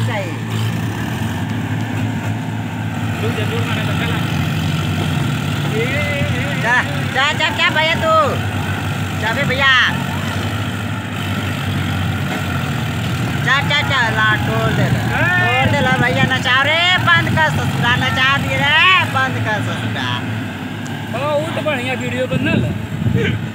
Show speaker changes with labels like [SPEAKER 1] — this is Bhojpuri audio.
[SPEAKER 1] चाहिए। जा क्या भैया तू जा भैया जा ला तोड़ दे ला भैया नचा रे बंद कर ससुरा नचा दिए रे बंद कर ससुरा।
[SPEAKER 2] बहुत बढ़िया वीडियो बनल।